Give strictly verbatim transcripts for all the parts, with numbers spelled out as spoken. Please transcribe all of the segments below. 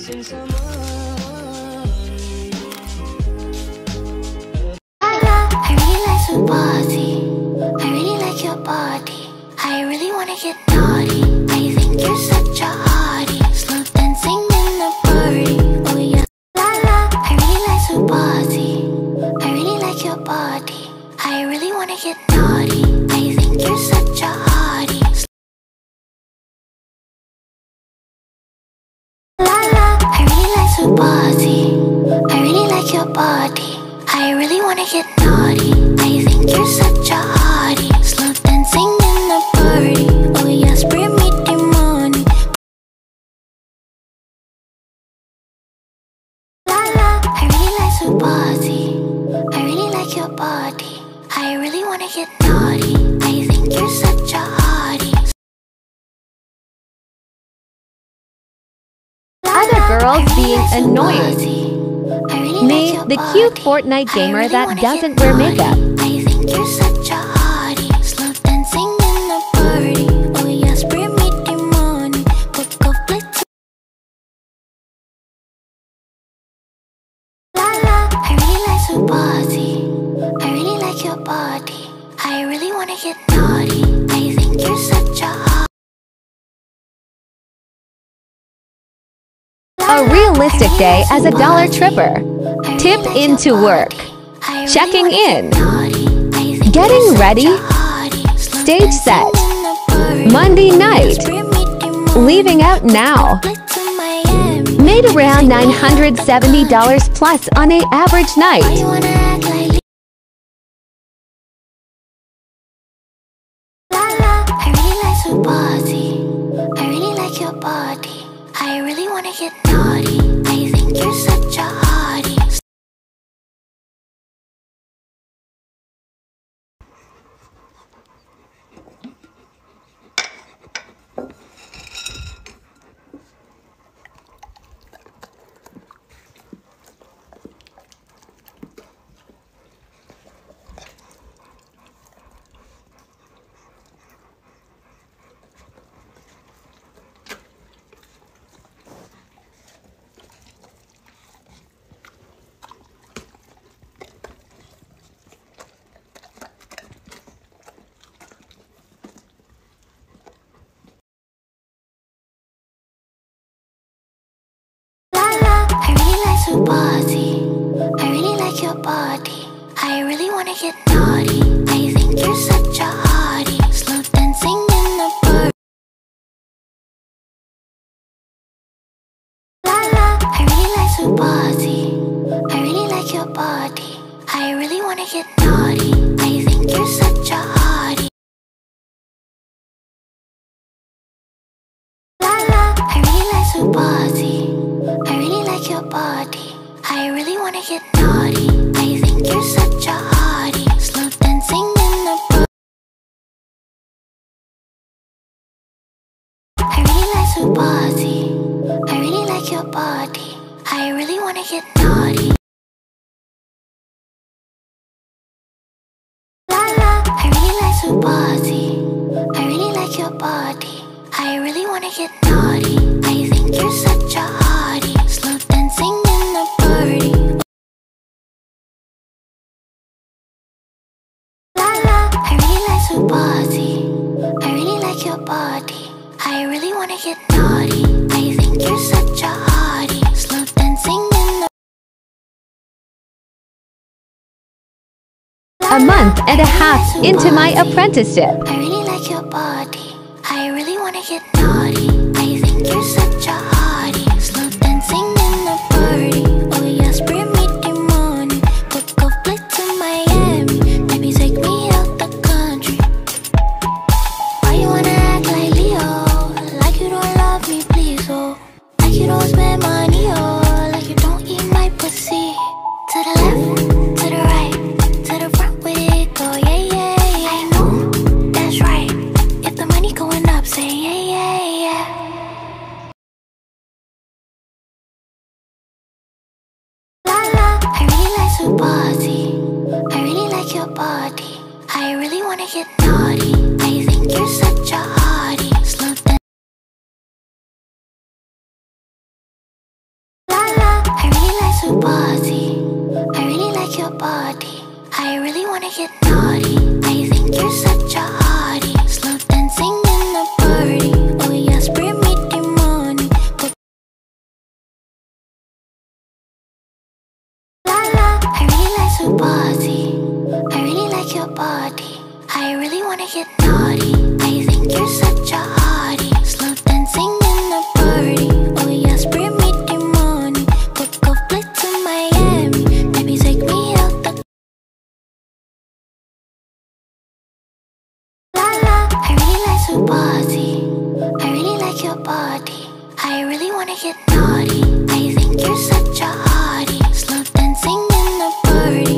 missing someone. I really like to party. I really like your body. I really wanna get naughty. I think you're such a hottie. Slow dancing in the party. Oh yeah. La la. I really like to party. I really like your body. I really wanna get naughty. I think you're such a hottie. La la. I really like to party. I really like your body. I really wanna get naughty. I think you're such a hottie. Slow dancing in the party. Oh yes, bring me the money. La la. I really like to party. I really like your body. I really wanna get naughty. I think you're such a hottie. Other girls being annoying. Me, the cute Fortnite gamer that doesn't wear makeup. I think you're such a hottie. Slow dancing in the party. Oh yes, bring me the money. Book of blitz. La la. I really like to party. I really like your body. I really wanna get naughty. I think you're such a hottie. A realistic day as a dollar tripper. Tip into work. Checking in. Getting ready. Stage set. Monday night. Leaving out now. Made around nine hundred seventy dollars plus on a average night. I really like to party. I really like your body. I really wanna get naughty. I think you're such a hottie. To party. I really like your body. I really wanna get naughty. I think you're such a hottie. Slow dancing in the party. La la. I really like to party. I really like your body. I really wanna get naughty. I think you're such a hottie. La la. I really like to party. I really like your body. I really wanna get naughty. I think you're such a hottie. Slow dancing in the party. I really like to party. I really like your body. I really wanna get naughty. La la. I really like to party. I really like your body. I really wanna get naughty. I think you're such a hottie. Slow dancing in the party. La la. I really like to party. I really like your body. I really wanna get naughty. I think you're such a hottie. Slow dancing in the. A month and a half into my apprenticeship. I really like your body. I really wanna get naughty. I think you're such a hottie. Slow dancing in the party. Oh yes, bring me the money. Book of blitz to Miami. Baby, take me out the country. Why you wanna act like Leo? Like you don't love me, please, oh. Like you don't spend money, oh. Like you don't eat my pussy. To the left, to the right, to the front with it go, yeah, yeah, yeah. I know, that's right. If the money going up, say yeah, yeah, yeah. La la. I really like to party. I really like your body. I really wanna get naughty. I think you're such a hottie. Slow to party. I really like your body. I really wanna get naughty. I think you're such a hottie. Slow dancing in the party. Oh yes, bring me the money. La la, I really like to party. I really like your body. I really wanna get naughty. I think you're such a hottie. Slow dancing in the party. Oh yes, bring me the money. Book a flight to Miami. Baby, take me out the. La la, I really like to party. I really like your body. I really wanna get naughty. I think you're such a hottie. Slow dancing in the party.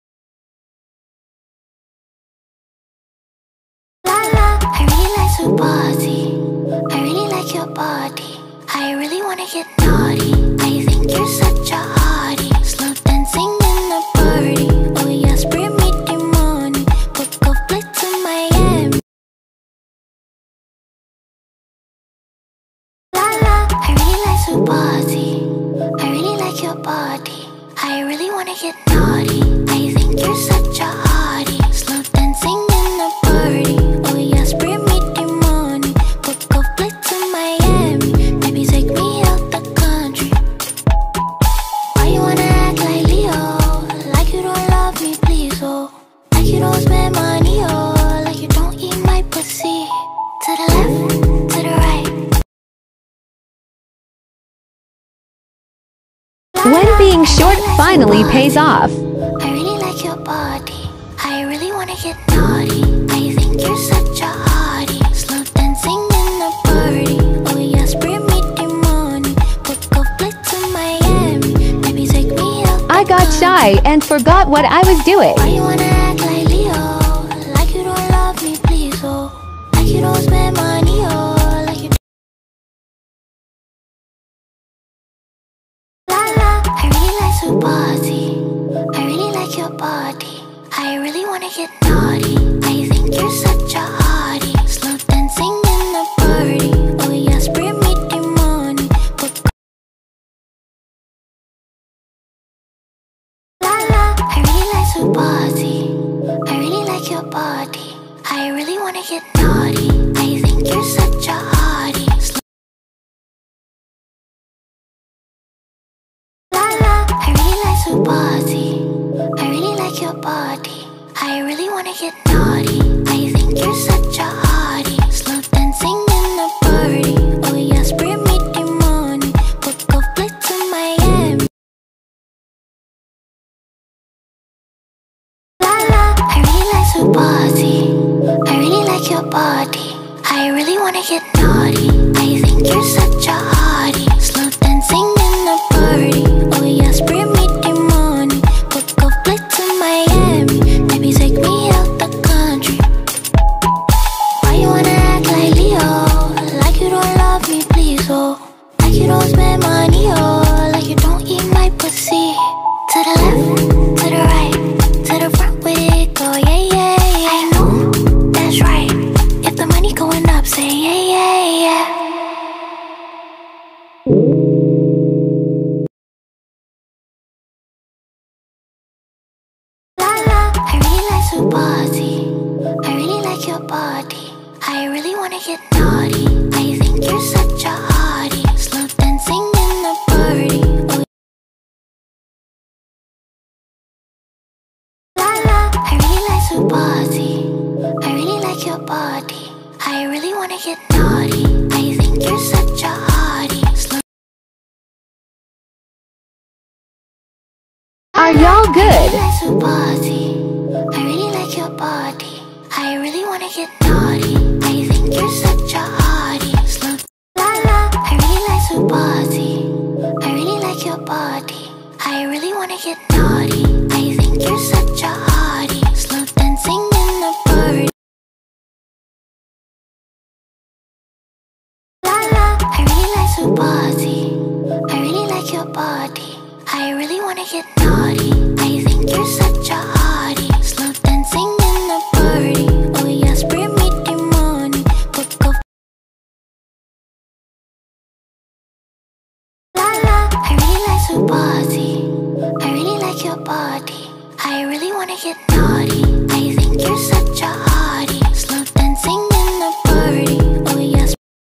La la, I really like to party. I really like your body. I really wanna get naughty. I think you're such a hottie. Slow dancing in the party. Oh yes, bring me the money. Book a flight to Miami. La la, I really like to party. I really like your body. I really wanna get naughty. I think you're such a hottie. Slow dancing in the party. Oh yes, bring me the money. Book a flight to Miami. Baby, take me out the country. Why you wanna act like Leo? Like you don't love me, please, oh. Like you don't spend money, oh. Like you don't eat my pussy. To the left, to the right. When being short finally pays off. I really like your body. I really wanna get naughty. I think you're such a hottie. Slow dancing in the party. Oh yes, bring me the money. Book a flight to Miami. Baby, take me out. I got shy and forgot what I was doing. Why you wanna act like Leo? Like you don't love me, please, oh. Like you don't spend money, oh. Like you. La la, I really like to party. I really like your body. I really wanna get naughty. I think you're such a hottie. Slow dancing in the party. Oh yes, bring me the money. Book. La la, I really like to party. I really like your body. I really wanna get naughty. I think you're such a hottie. Slow. La la, I really like to party. I really like your body. I really wanna get naughty. I think you're such a hottie. Slow dancing in the party. Oh yes, bring me the money. Book a flight to Miami. La la, I really like to party. I really like your body. I really wanna get naughty. I think you're such a hottie. Slow dancing in the party. Oh yes, bring me the money. Book a flight to Miami. Baby, take me out the country. Why you wanna act like Leo? Like you don't love me, please, oh. Like you don't spend money, oh. Like you don't eat my pussy. To the left, to the right, to the front with it go, yeah, yeah, yeah. I know, that's right. If the money going up, say yeah, yeah, yeah. La la, I really like to party. I really like your body. I really wanna get naughty. I think you're such a hottie. Slow dancing in the party. Oh. La la, I really like to party. I really like your body. I really wanna get naughty. I think you're such a hottie. Slow. Are y'all good? I really like to party. I really like your body. I really wanna get naughty. I think you're such a hottie. Slow. La la, I really like to party. I really like your body. I really wanna get naughty. I think you're such a hottie. Slow dancing in the party. La la, I really like to party. I really like your body. I really wanna get naughty. I think you're such a hottie. Slow dancing in the party. Oh yes, bring me the money. Book a. La la, I really like to party. wanna get naughty. I think you're such a hottie. Slow dancing in the party. Oh yes.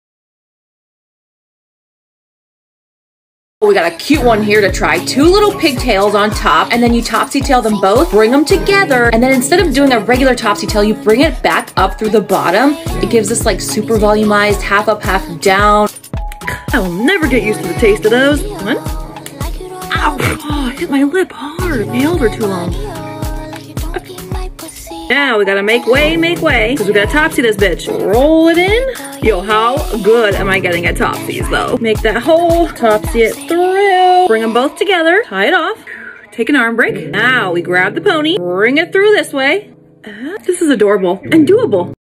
We got a cute one here to try. Two little pigtails on top, and then you topsy-tail them both, bring them together, and then instead of doing a regular topsy-tail, you bring it back up through the bottom. It gives this like super volumized, half up, half down. I will never get used to the taste of those. What? Ow! Oh, I hit my lip hard. My nails are too long. Now we gotta make way, make way, because we gotta topsy this bitch. Roll it in. Yo, how good am I getting at topsies though? Make that hole, topsy it through. Bring them both together, tie it off, take an arm break. Now we grab the pony, bring it through this way. Uh, this is adorable and doable.